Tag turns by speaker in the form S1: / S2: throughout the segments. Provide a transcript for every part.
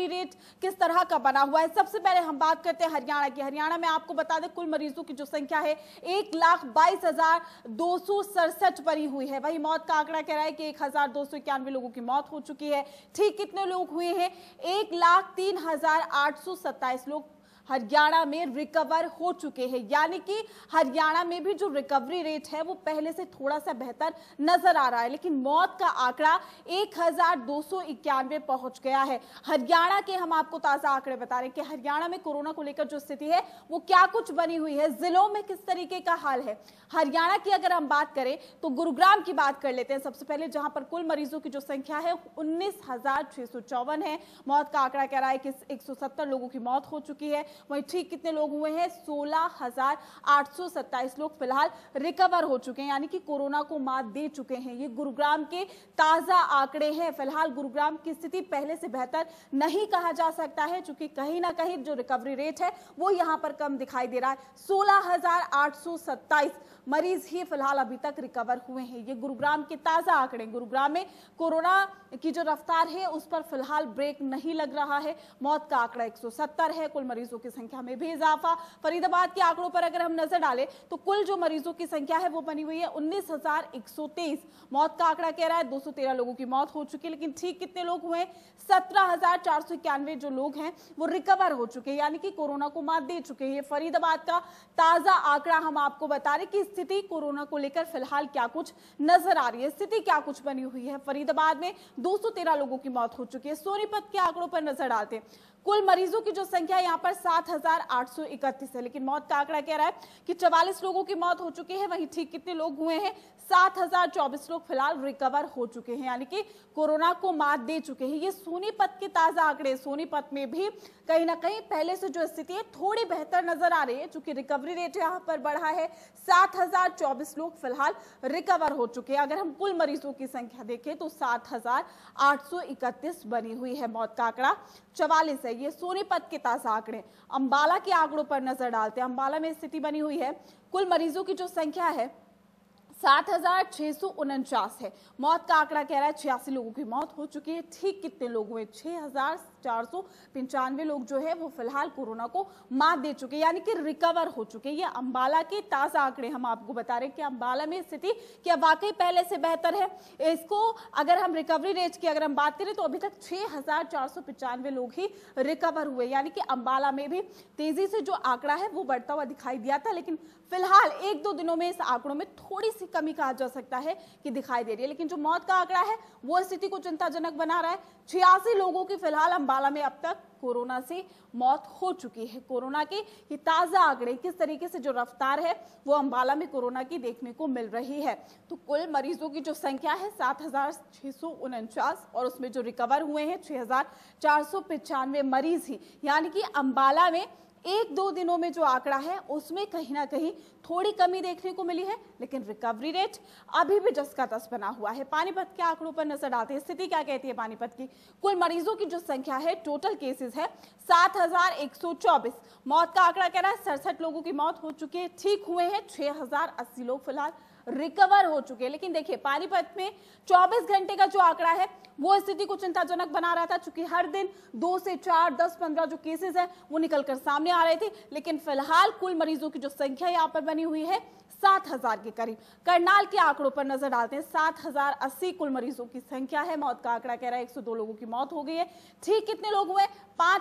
S1: Rate किस तरह का बना हुआ है। सबसे पहले हम बात करते हैं हरियाणा की। हरियाणा में आपको बता दें कुल मरीजों की जो संख्या है 1,22,267 बनी हुई है। वही मौत का आंकड़ा कह रहा है कि 1,291 लोगों की मौत हो चुकी है। ठीक कितने लोग हुए हैं? 1,03,827 लोग हरियाणा में रिकवर हो चुके हैं। यानी कि हरियाणा में भी जो रिकवरी रेट है वो पहले से थोड़ा सा बेहतर नजर आ रहा है, लेकिन मौत का आंकड़ा 1,291 पहुंच गया है। हरियाणा के हम आपको ताजा आंकड़े बता रहे हैं कि हरियाणा में कोरोना को लेकर जो स्थिति है वो क्या कुछ बनी हुई है, जिलों में किस तरीके का हाल है। हरियाणा की अगर हम बात करें तो गुरुग्राम की बात कर लेते हैं सबसे पहले, जहां पर कुल मरीजों की जो संख्या है 19,654 है। मौत का आंकड़ा कह रहा है कि 170 लोगों की मौत हो चुकी है। वहीं ठीक कितने लोग हुए हैं? 16,827 लोग फिलहाल रिकवर हो चुके हैं, यानी कि कोरोना को मात दे चुके हैं। ये गुरुग्राम के ताजा आंकड़े हैं। फिलहाल गुरुग्राम की स्थिति पहले से बेहतर नहीं कहा जा सकता है, क्योंकि कहीं ना कहीं जो रिकवरी रेट है वो यहां पर कम दिखाई दे रहा है। 16,827 मरीज ही फिलहाल अभी तक रिकवर हुए हैं। ये गुरुग्राम के ताजा आंकड़े। गुरुग्राम में कोरोना की जो रफ्तार है उस पर फिलहाल ब्रेक नहीं लग रहा है। मौत का आंकड़ा 170 है। कुल मरीजों की संख्या में भी इजाफा। फरीदाबाद के आंकड़ों पर अगर हम नजर डालें तो कुल जो मरीजों की संख्या है वो बनी हुई है 19,123। मौत का आंकड़ा कह रहा है 213 लोगों की मौत हो चुकी है, लेकिन ठीक कितने लोग हुए? 17,491 जो लोग हैं वो रिकवर हो चुके हैं, यानी कि कोरोना को मात दे चुके हैं। फरीदाबाद का ताजा आंकड़ा हम आपको बता रहे कि स्थिति कोरोना को लेकर फिलहाल क्या कुछ नजर आ रही है, स्थिति क्या कुछ बनी हुई है। फरीदाबाद में 213 लोगों की मौत हो चुकी है। सोनीपत के आंकड़ों पर नजर डालते हैं। कुल मरीजों की जो संख्या यहाँ पर 7,831 है, लेकिन मौत का आंकड़ा कह रहा है कि 44 लोगों की मौत हो चुकी है। वहीं ठीक कितने लोग हुए हैं? 7,024 लोग फिलहाल रिकवर हो चुके हैं, यानी कि कोरोना को मात दे चुके हैं। ये सोनीपत के ताजा आंकड़े। सोनीपत में भी कहीं ना कहीं पहले से जो स्थिति है थोड़ी बेहतर नजर आ रही है, चूंकि रिकवरी रेट यहाँ पर बढ़ा है। 7,024 लोग फिलहाल रिकवर हो चुके हैं। अगर हम कुल मरीजों की संख्या देखें तो 7,831 बनी हुई है। मौत का आंकड़ा 44 है। ये सोनीपत के ताजा आंकड़े। अंबाला के आंकड़ों पर नजर डालते हैं। अंबाला में स्थिति बनी हुई है। कुल मरीजों की जो संख्या है 7,649 है। मौत का आंकड़ा कह रहा है 86 लोगों की मौत हो चुकी है। ठीक कितने लोग हुए? 6,495 लोग जो है वो फिलहाल कोरोना को मात दे चुके हैं, यानी कि रिकवर हो चुके हैं। ये अंबाला के ताजा आंकड़े हम आपको बता रहे हैं कि अंबाला में स्थिति क्या वाकई पहले से बेहतर है। इसको अगर हम रिकवरी रेट की अगर हम बात करें तो अभी तक 6,495 लोग ही रिकवर हुए, यानी कि अंबाला में भी तेजी से जो आंकड़ा है वो बढ़ता हुआ दिखाई दिया था, लेकिन फिलहाल 1-2 दिनों में इस आंकड़ों में थोड़ी सी कमी कहा जा सकता है कि दिखाई दे रही है। लेकिन जो मौत का आंकड़ा है वो स्थिति को चिंताजनक बना रहा है। 86 लोगों की फिलहाल अंबाला में अब तक कोरोना से मौत हो चुकी है। कोरोना के ये ताजा आंकड़े, किस तरीके से जो रफ्तार है वो अंबाला में कोरोना की देखने को मिल रही है। तो कुल मरीजों की जो संख्या है 7,649 और उसमें जो रिकवर हुए हैं 6,495 मरीज ही, यानी कि अंबाला में 1-2 दिनों में जो आंकड़ा है उसमें कहीं ना कहीं थोड़ी कमी देखने को मिली है, लेकिन रिकवरी रेट अभी भी 10 का 10 बना हुआ है। पानीपत के आंकड़ों पर नजर डालते हैं। स्थिति क्या कहती है पानीपत की? कुल मरीजों की जो संख्या है, टोटल केसेस है 7,124। मौत का आंकड़ा कह रहा है 67 लोगों की मौत हो चुकी है। ठीक हुए हैं 6,080 लोग फिलहाल रिकवर हो चुके हैं। लेकिन देखिए पानीपत में 24 घंटे का जो आंकड़ा है वो स्थिति को चिंताजनक बना रहा था, क्योंकि हर दिन 2 से 4, 10, 15 जो केसेस हैं वो निकलकर सामने आ रहे थे। लेकिन फिलहाल कुल मरीजों की जो संख्या यहाँ पर बनी हुई है 7,000 के करीब। करनाल के आंकड़ों पर नजर डालते हैं। 7,080 कुल मरीजों की संख्या है। मौत का आंकड़ा कह रहा है 102 लोगों की मौत हो गई है। ठीक कितने लोग हुए?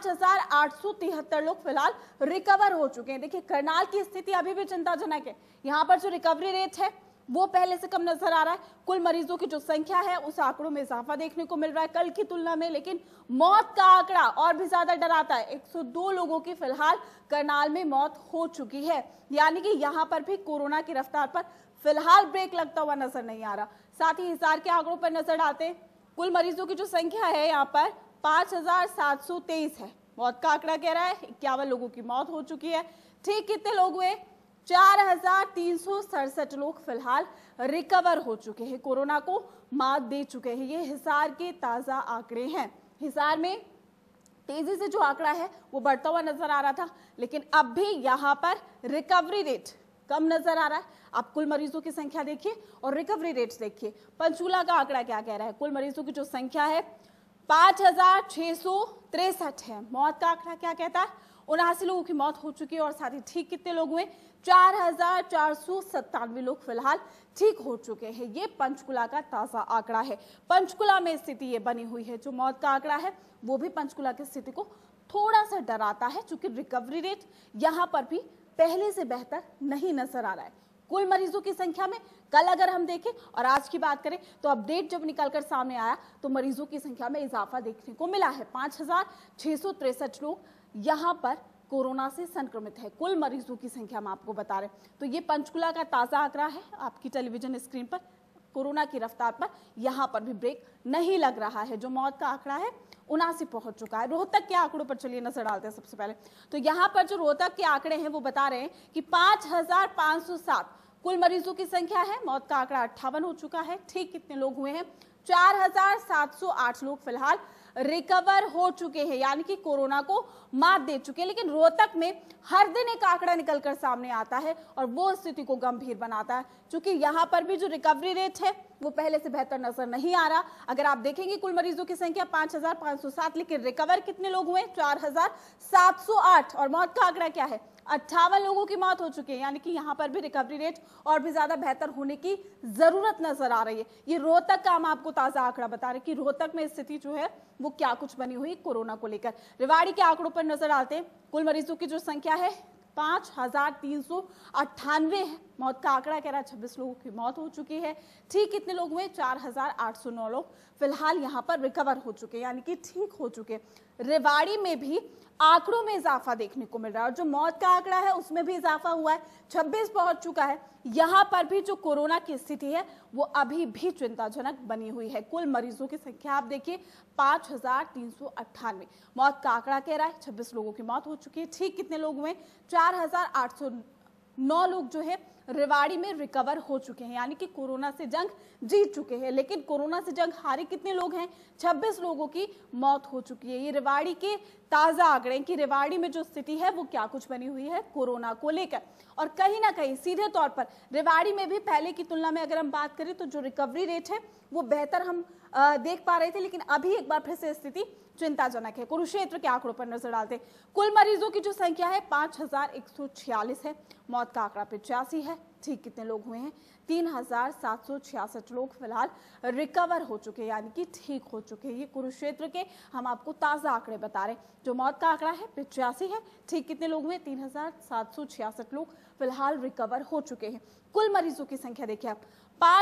S1: 5,873 लोग फिलहाल रिकवर हो चुके हैं। देखिए करनाल की स्थिति अभी भी चिंताजनक है। यहाँ पर जो रिकवरी रेट है वो पहले से कम नजर आ रहा है। कुल मरीजों की जो संख्या है उस आंकड़ों में इजाफा देखने को मिल रहा है कल की तुलना में, लेकिन मौत का आंकड़ा और भी ज्यादा डराता है। 102 लोगों की फिलहाल करनाल में मौत हो चुकी है, यानी कि यहां पर भी कोरोना की रफ्तार पर फिलहाल ब्रेक लगता हुआ नजर नहीं आ रहा। साथ ही हिसार के आंकड़ों पर नजर डालते हैं। कुल मरीजों की जो संख्या है यहाँ पर 5,723 है। मौत का आंकड़ा कह रहा है 51 लोगों की मौत हो चुकी है। ठीक कितने लोग हुए? 4,367 लोग फिलहाल रिकवर हो चुके हैं, कोरोना को मात दे चुके हैं। ये हिसार के ताजा आंकड़े हैं। हिसार में तेजी से जो आंकड़ा है वो बढ़ता हुआ नजर आ रहा था, लेकिन अब भी यहाँ पर रिकवरी रेट कम नजर आ रहा है। आप कुल मरीजों की संख्या देखिए और रिकवरी रेट्स देखिए। पंचकूला का आंकड़ा क्या कह रहा है? कुल मरीजों की जो संख्या है 5,663 है। मौत का आंकड़ा क्या कहता है? 79 लोगों की मौत हो चुकी है और साथ ही ठीक कितने लोग हुए? 4,497 लोग फिलहाल ठीक हो चुके हैं। ये पंचकुला का ताजा आंकड़ा है। पंचकुला में स्थिति ये बनी हुई है। जो मौत का आंकड़ा है वो भी पंचकुला की स्थिति को थोड़ा सा डराता है, क्योंकि रिकवरी रेट यहां पर भी पहले से बेहतर नहीं नजर आ रहा है। कुल मरीजों की संख्या में कल अगर हम देखें और आज की बात करें तो अपडेट जब निकलकर सामने आया तो मरीजों की संख्या में इजाफा देखने को मिला है। 5,663 लोग यहां पर कोरोना से संक्रमित है। कुल मरीजों की संख्या में आपको बता रहे तो ये पंचकुला का ताजा आंकड़ा है। आपकी टेलीविजन स्क्रीन पर कोरोना की रफ्तार पर यहां पर भी ब्रेक नहीं लग रहा है। जो मौत का आंकड़ा है 79 पहुंच चुका है। रोहतक के आंकड़ों पर चलिए नजर डालते हैं। सबसे पहले तो यहां पर जो रोहतक के आंकड़े हैं वो बता रहे हैं कि 5,507 कुल मरीजों की संख्या है। मौत का आंकड़ा 58 हो चुका है। ठीक कितने लोग हुए हैं? 4,708 लोग फिलहाल रिकवर हो चुके हैं, यानी कि कोरोना को मात दे चुके हैं। लेकिन रोहतक में हर दिन एक आंकड़ा निकलकर सामने आता है और वो स्थिति को गंभीर बनाता है, क्योंकि यहां पर भी जो रिकवरी रेट है वो पहले से बेहतर नजर नहीं आ रहा। अगर आप देखेंगे कुल मरीजों की संख्या 5,507, लेकिन रिकवर कितने लोग हुए? 4,708। और मौत का आंकड़ा क्या है? 58 लोगों की मौत हो चुकी है, यानी कि यहां पर भी रिकवरी रेट और भी ज्यादा बेहतर होने की जरूरत नजर आ रही है। ये रोहतक का हम आपको ताजा आंकड़ा बता रहे कि रोहतक में स्थिति जो है वो क्या कुछ बनी हुई कोरोना को लेकर। रेवाड़ी के आंकड़ों पर नजर डालते हैं। कुल मरीजों की जो संख्या है 5,398 है। मौत का आंकड़ा कह रहा है 26 लोगों की मौत हो चुकी है। ठीक कितने लोग हुए? 4,809 लोग फिलहाल यहां पर रिकवर हो चुके हैं, यानी कि ठीक हो चुके। रेवाड़ी में भी आंकड़ों में इजाफा देखने को मिल रहा है और जो मौत का आंकड़ा है उसमें भी इजाफा हुआ है, 26 पहुंच चुका है। यहां पर भी जो कोरोना की स्थिति है वो अभी भी चिंताजनक बनी हुई है। कुल मरीजों की संख्या आप देखिए 5,398। मौत का आंकड़ा कह रहा है 26 लोगों की मौत हो चुकी है। ठीक कितने लोग हुए? 4,809 लोग जो है रेवाड़ी में रिकवर हो चुके हैं, यानी कि कोरोना से जंग जीत चुके हैं। लेकिन कोरोना से जंग हारे कितने लोग हैं? 26 लोगों की मौत हो चुकी है। ये रेवाड़ी के ताजा आंकड़े कि रेवाड़ी में जो स्थिति है वो क्या कुछ बनी हुई है कोरोना को लेकर। और कहीं ना कहीं सीधे तौर पर रेवाड़ी में भी पहले की तुलना में अगर हम बात करें तो जो रिकवरी रेट है वो बेहतर हम देख पा रहे थे, लेकिन अभी एक बार फिर से स्थिति चिंताजनक है। कुरुक्षेत्र के आंकड़ों पर नजर डालते हैं। कुल मरीजों की जो संख्या है 5,146 है। मौत का आंकड़ा 85 है। ठीक कितने लोग हुए हैं? 3,766 लोग फिलहाल रिकवर हो चुके हैं, यानी कि ठीक हो चुके हैं। ये कुरुक्षेत्र के हम आपको ताजा आंकड़े बता रहे हैं। जो मौत का आंकड़ा है 85 है। ठीक कितने लोग हुए? 3,766 लोग फिलहाल रिकवर हो चुके हैं। कुल मरीजों की संख्या देखिए आप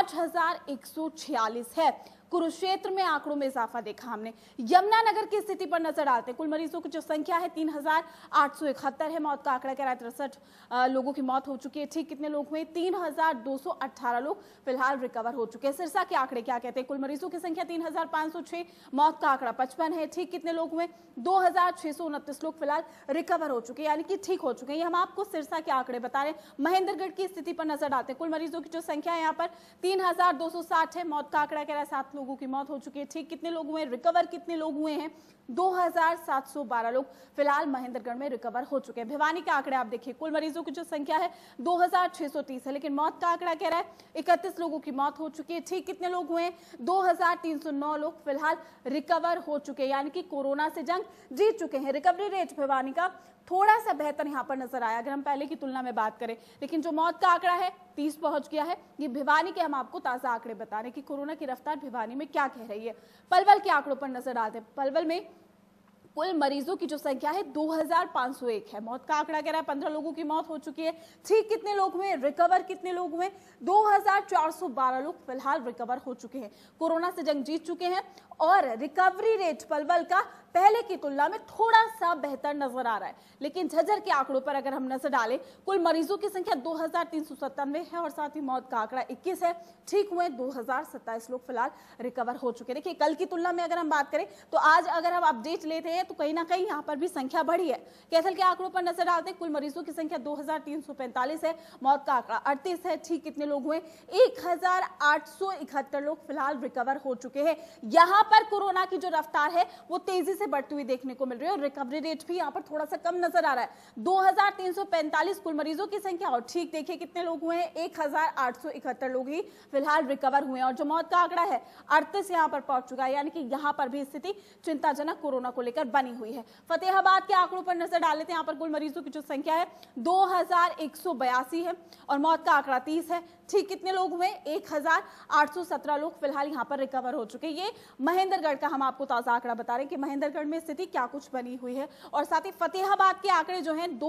S1: 5,146 है। कुरुक्षेत्र में आंकड़ों में इजाफा देखा हमने। यमुनानगर की स्थिति पर नजर डालते हैं। कुल मरीजों की जो संख्या है 3,871 है। मौत का आंकड़ा कह रहा है 63 लोगों की मौत हो चुकी है। ठीक कितने लोग हुए? 3,218 लोग फिलहाल रिकवर हो चुके हैं। सिरसा के आंकड़े क्या कहते हैं? कुल मरीजों की संख्या 3,506। मौत का आंकड़ा 55 है। ठीक कितने लोग हुए? 2,629 लोग फिलहाल रिकवर हो चुके हैं, यानी कि ठीक हो चुके हैं। ये हम आपको सिरसा के आंकड़े बता रहे हैं। महेंद्रगढ़ की स्थिति पर नजर डालते हैं। कुल मरीजों की जो संख्या है यहाँ पर 3,260 है। मौत का आंकड़ा कह रहा है 7 लोगों की मौत हो चुकी है। ठीक कितने लोग हुए? रिकवर कितने लोग हुए हैं? 2,712 लोग फिलहाल महेंद्रगढ़ में रिकवर हो चुके हैं। भिवानी के आंकड़े आप देखिए। कुल मरीजों की जो संख्या है 2,630 है, लेकिन मौत का आंकड़ा कह रहा है 31 लोगों की मौत हो चुकी है। ठीक कितने लोग हुए? 2,309 लोग फिलहाल रिकवर हो चुके हैं, यानी कि कोरोना से जंग जीत चुके हैं। रिकवरी रेट भिवानी का थोड़ा सा बेहतर यहां पर नजर आया अगर हम पहले की तुलना में बात करें, लेकिन जो मौत का आंकड़ा है 30 पहुंच गया है। ये भिवानी के हम आपको ताजा आंकड़े बता रहे हैं कि कोरोना की रफ्तार भिवानी में क्या कह रही है। पलवल के आंकड़ों पर नजर डालते हैं। पलवल में कुल मरीजों की जो संख्या है 2,501 है। मौत का आंकड़ा कह रहा है 15 लोगों की मौत हो चुकी है। ठीक कितने लोग हुए? रिकवर कितने लोग हुए? 2,412 लोग फिलहाल रिकवर हो चुके हैं, कोरोना से जंग जीत चुके हैं। और रिकवरी रेट पलवल का पहले की तुलना में थोड़ा सा बेहतर नजर आ रहा है। लेकिन झज्जर के आंकड़ों पर अगर हम नजर डालें, कुल मरीजों की संख्या 2,397 है और साथ ही मौत का आंकड़ा 21 है। ठीक हुए 2,027 लोग फिलहाल रिकवर हो चुके हैं। देखिए कल की तुलना में अगर हम बात करें तो आज अगर हम अपडेट लेते हैं तो कहीं ना कहीं यहाँ पर भी संख्या बढ़ी है। कैथल के आंकड़ों पर नजर डालते हैं। कुल मरीजों की संख्या 2,345 है। मौत का आंकड़ा 38 है। ठीक कितने लोग हुए? 1,871 लोग फिलहाल रिकवर हो चुके हैं। यहाँ पर कोरोना की जो रफ्तार है वो तेजी से बढ़ती हुई देखने को मिल रही है और रिकवरी रेट भी यहाँ पर थोड़ा सा कम नजर आ रहा है। 2345 कुल मरीजों की संख्या और ठीक देखिए कितने लोग हुए हैं, 1871 लोग ही फिलहाल रिकवर हुए हैं और जो मौत का आंकड़ा है 38 यहाँ पर पहुंच चुका है, यानी कि यहाँ पर भी स्थिति चिंताजनक कोरोना को लेकर बनी हुई है। फतेहाबाद के आंकड़ों पर नजर डाल लेते हैं। यहाँ पर कुल मरीजों की जो संख्या है 2182 है और मौत का आंकड़ा 30 है। ठीक कितने लोग हुए, 1817 लोग फिलहाल यहाँ पर रिकवर हो चुके। ये महेंद्रगढ़ का हम आपको ताजा आंकड़ा बता रहे हैं कि महेंद्रगढ़ में स्थिति क्या कुछ बनी हुई है। और साथ ही फतेहाबाद के आंकड़े जो हैं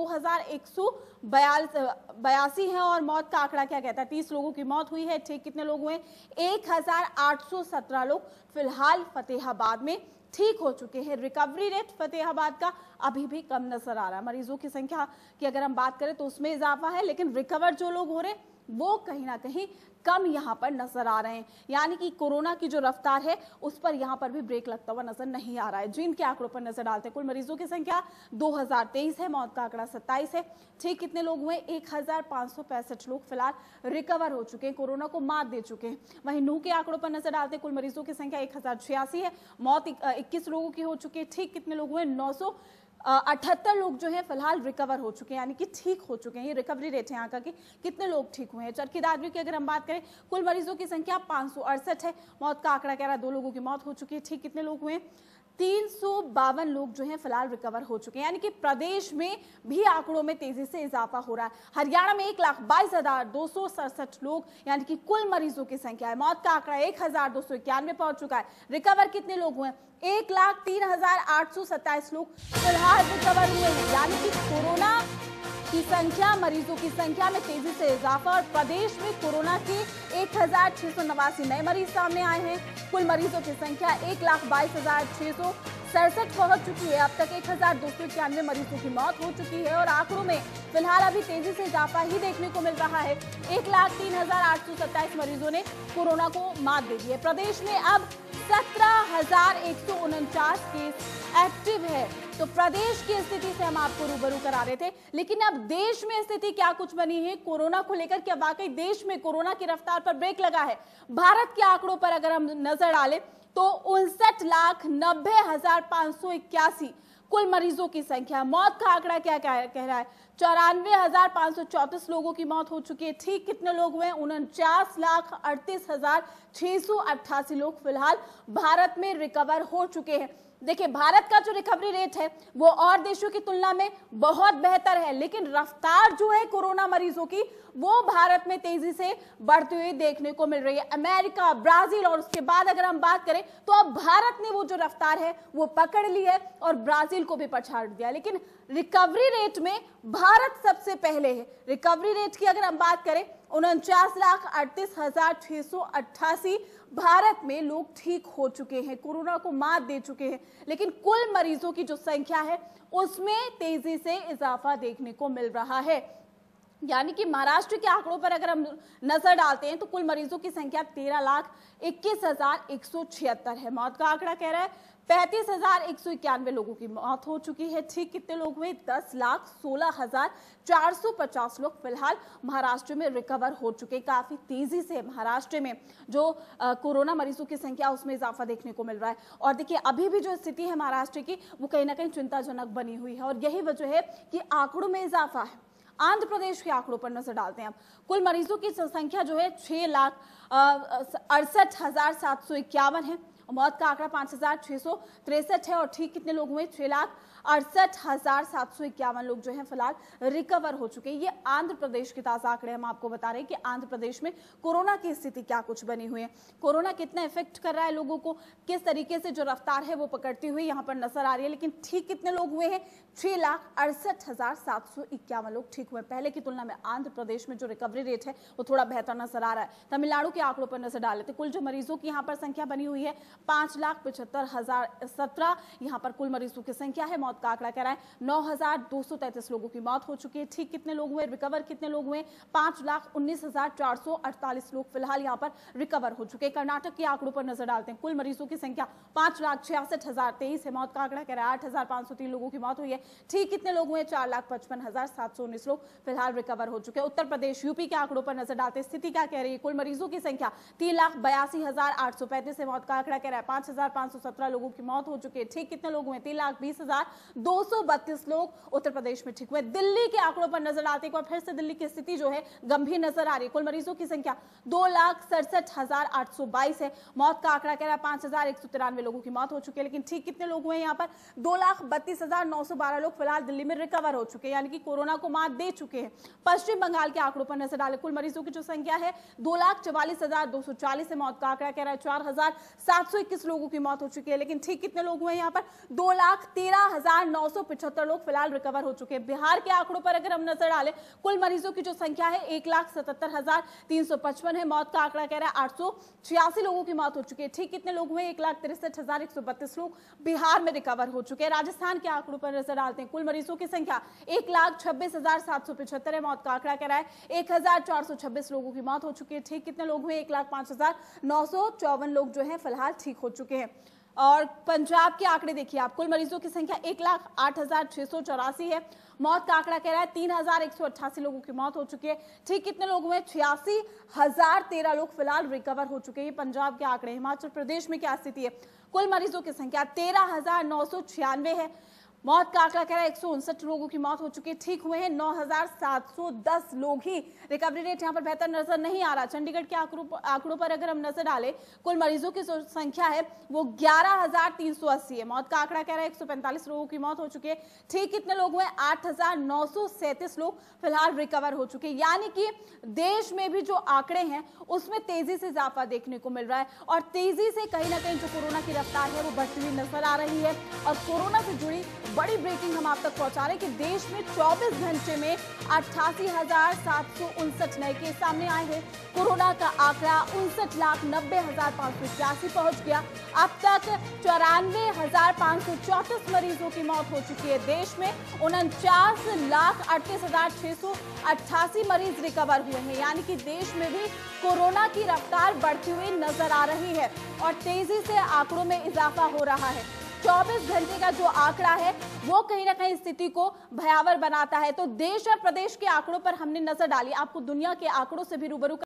S1: 2182 है और मौत का आंकड़ा क्या कहता है, 30 लोगों की मौत हुई है। ठीक कितने लोग हुए, 1817 लोग फिलहाल फतेहाबाद में ठीक हो चुके हैं। रिकवरी रेट फतेहाबाद का अभी भी कम नजर आ रहा है। मरीजों की संख्या की अगर हम बात करें तो उसमें इजाफा है, लेकिन रिकवर जो लोग हो रहे हैं वो कहीं ना कहीं कम यहां पर नजर आ रहे हैं, यानी कि कोरोना की जो रफ्तार है उस पर यहां पर भी ब्रेक लगता हुआ नजर नहीं आ रहा है। जिन के आंकड़ों पर नजर डालते हैं, कुल मरीजों की संख्या 2023 है, मौत का आंकड़ा 27 है। ठीक कितने लोग हुए, 1565 लोग फिलहाल रिकवर हो चुके हैं, कोरोना को मात दे चुके हैं। वहीं नू के आंकड़ों पर नजर डालते हैं, कुल मरीजों की संख्या 1086 है, मौत 21 लोगों की हो चुकी है। ठीक कितने लोग हुए, 978 लोग जो है फिलहाल रिकवर हो चुके हैं, यानी कि ठीक हो चुके हैं। ये रिकवरी रेट है यहाँ का कि कितने लोग ठीक हुए हैं। चरखी दादरी की अगर हम बात करें, कुल मरीजों की संख्या 568 है, मौत का आंकड़ा कह रहा है 2 लोगों की मौत हो चुकी है। ठीक कितने लोग हुए, 352 लोग जो हैं फिलहाल रिकवर हो चुके हैं, यानी कि प्रदेश में भी आंकड़ों में तेजी से इजाफा हो रहा है। हरियाणा में 1,22,267 लोग यानी कि कुल मरीजों की संख्या है, मौत का आंकड़ा 1,291 पहुंच चुका है। रिकवर कितने लोग हुए, 1,03,827 लोग फिलहाल रिकवर हुए हैं, यानी कि कोरोना की संख्या, मरीजों की संख्या में तेजी से इजाफा और प्रदेश में कोरोना के 1,689 नए मरीज सामने आए हैं। कुल मरीजों की संख्या 1,22,667 पहुंच चुकी है। अब तक 1,291 मरीजों की मौत हो चुकी है और आंकड़ों में फिलहाल अभी तेजी से इजाफा ही देखने को मिल रहा है। 1,03,827 मरीजों ने कोरोना को मात दे दी है। प्रदेश में अब 17,149 केस एक्टिव है। तो प्रदेश की स्थिति से हम आपको रूबरू करा रहे थे, लेकिन अब देश में स्थिति क्या कुछ बनी है कोरोना को लेकर, क्या वाकई देश में कोरोना की रफ्तार पर ब्रेक लगा है? भारत के आंकड़ों पर अगर हम नजर डालें तो 59,90,581 कुल मरीजों की संख्या। मौत का आंकड़ा क्या कह रहा है, 94,534 लोगों की मौत हो चुकी है। ठीक कितने लोग हुए, 49,38,688 लोग फिलहाल भारत में रिकवर हो चुके हैं। देखिए, भारत का जो रिकवरी रेट है वो और देशों की तुलना में बहुत बेहतर है, लेकिन रफ्तार जो है कोरोना मरीजों की वो भारत में तेजी से बढ़ती हुई देखने को मिल रही है। अमेरिका, ब्राजील और उसके बाद अगर हम बात करें तो अब भारत ने वो जो रफ्तार है वो पकड़ ली है और ब्राजील को भी पछाड़ दिया, लेकिन रिकवरी रेट में भारत सबसे पहले है। रिकवरी रेट की अगर हम बात करें, 49,38,688 भारत में लोग ठीक हो चुके हैं, कोरोना को मात दे चुके हैं, लेकिन कुल मरीजों की जो संख्या है उसमें तेजी से इजाफा देखने को मिल रहा है। यानी कि महाराष्ट्र के आंकड़ों पर अगर हम नजर डालते हैं तो कुल मरीजों की संख्या 13,21,176 है। मौत का आंकड़ा कह रहा है 35,191 लोगों की मौत हो चुकी है। ठीक कितने लोग हुए, 10,16,450 लोग फिलहाल महाराष्ट्र में रिकवर हो चुके। काफी तेजी से महाराष्ट्र में जो कोरोना मरीजों की संख्या उसमें इजाफा देखने को मिल रहा है। और देखिए, अभी भी जो स्थिति है महाराष्ट्र की वो कहीं ना कहीं चिंताजनक बनी हुई है और यही वजह है कि आंकड़ों में इजाफा है। आंध्र प्रदेश के आंकड़ों पर नजर डालते हैं। कुल मरीजों की संख्या जो है 6,68,751 है। मौत का आंकड़ा 5,663 है और ठीक कितने लोग हुए, 6,68,751 लोग जो हैं फिलहाल रिकवर हो चुके हैं। ये आंध्र प्रदेश के ताजा आंकड़े हम आपको बता रहे हैं कि आंध्र प्रदेश में कोरोना की स्थिति क्या कुछ बनी हुई है, कोरोना कितना इफेक्ट कर रहा है लोगों को, किस तरीके से जो रफ्तार है वो पकड़ती हुई यहाँ पर नजर आ रही है। लेकिन ठीक कितने लोग हुए हैं, 6,68,751 लोग ठीक हुए। पहले की तुलना में आंध्र प्रदेश में जो रिकवरी रेट है वो थोड़ा बेहतर नजर आ रहा है। तमिलनाडु के आंकड़ों पर नजर डाले तो कुल जो मरीजों की यहाँ पर संख्या बनी हुई है 5,75,017 यहाँ पर कुल मरीजों की संख्या है। मौत का आंकड़ा कह रहा है 9,233 लोगों की मौत हो चुकी है। ठीक कितने लोग हुए, रिकवर कितने लोग हुए, 5,19,448 लोग फिलहाल यहाँ पर रिकवर हो चुके हैं। कर्नाटक के आंकड़ों पर नजर डालते हैं। कुल मरीजों की संख्या 5,66,023 है। मौत का आंकड़ा कह रहा है 8,503 लोगों की मौत हुई है। ठीक कितने लोग हुए, 4,55,719 लोग फिलहाल रिकवर हो चुके हैं। उत्तर प्रदेश यूपी के आंकड़ों पर नजर डालते हैं। स्थिति क्या कह रही है, कुल मरीजों की संख्या 3,82,835 है। मौत का आंकड़ा कह रहा है 5,517 लोगों की मौत हो चुकी है। ठीक कितने लोग हुए, 3,20,232 लोग उत्तर प्रदेश में ठीक हुए। दिल्ली के आंकड़ों पर नजर डालते हैं। एक बार फिर से दिल्ली की स्थिति जो है गंभीर नजर आ रही है। कुल मरीजों की संख्या 2,67,822 है। मौत का आंकड़ा कह रहा है 5,193 लोगों की मौत हो चुकी है। लेकिन ठीक कितने लोग हुए, यहाँ पर 2,32,912 लोग फिलहाल दिल्ली में रिकवर हो चुके हैं, यानी कि कोरोना को मात दे चुके हैं। पश्चिम बंगाल के आंकड़ों पर नजर डाले, कुल मरीजों की जो संख्या है 2,44,240 है। मौत का आंकड़ा कह रहा है 4,721 लोगों की मौत हो चुकी है। लेकिन ठीक कितने लोग हुए, यहाँ पर 2,13,975 लोग फिलहाल रिकवर हो चुके हैं। बिहार के आंकड़ों पर अगर हम नजर डालें, कुल मरीजों की जो संख्या है 1,77,355 है। मौत का आंकड़ा कह रहा है 886 लोगों की मौत हो चुकी है। ठीक कितने लोग हुए, 1,63,132 लोग बिहार में रिकवर हो चुके हैं। राजस्थान के आंकड़ों पर नजर डालते हैं। कुल मरीजों की संख्या 1,26,775 है। मौत का आंकड़ा कह रहा है 1,426 लोगों की मौत हो चुकी है। ठीक कितने लोग हुए, 1,05,954 लोग जो है फिलहाल ठीक हो चुके हैं। और पंजाब के आंकड़े देखिए आप, कुल मरीजों की संख्या 1,08,684 है। मौत का आंकड़ा कह रहा है 3,188 लोगों की मौत हो चुकी है। ठीक कितने लोग हुए, 86,013 लोग फिलहाल रिकवर हो चुके हैं। पंजाब के आंकड़े। हिमाचल प्रदेश में क्या स्थिति है, कुल मरीजों की संख्या 13,996 है। मौत का आंकड़ा कह रहा है 159 लोगों की मौत हो चुकी है। ठीक हुए हैं 9,710 लोग ही। रिकवरी रेट यहाँ पर बेहतर नजर नहीं आ रहा। चंडीगढ़ के आंकड़ों पर अगर हम नजर डालें, कुल मरीजों की जो संख्या है वो 11,380 है। मौत का आंकड़ा कह रहा है 145 लोगों की मौत हो चुकी है। ठीक कितने लोग हुए, 8,937 लोग फिलहाल रिकवर हो चुके हैं। यानी कि देश में भी जो आंकड़े हैं उसमें तेजी से इजाफा देखने को मिल रहा है और तेजी से कहीं ना कहीं जो कोरोना की रफ्तार है वो बढ़ती हुई नजर आ रही है। और कोरोना से जुड़ी बड़ी ब्रेकिंग हम आप तक पहुंचा रहे हैं कि देश में 24 घंटे में 88,759 नए केस सामने आए हैं। कोरोना का आंकड़ा 59,90,581 पहुंच गया। अब तक 94,534 मरीजों की मौत हो चुकी है। देश में 49,38,688 मरीज रिकवर हुए हैं। यानी कि देश में भी कोरोना की रफ्तार बढ़ती हुई नजर आ रही है और तेजी से आंकड़ों में इजाफा हो रहा है। 24 घंटे का जो आंकड़ा है वो कहीं ना कहीं स्थिति को भयावह बनाता है। तो देश और प्रदेश के आंकड़ों पर हमने नजर डाली, आपको दुनिया के आंकड़ों से भी रूबरू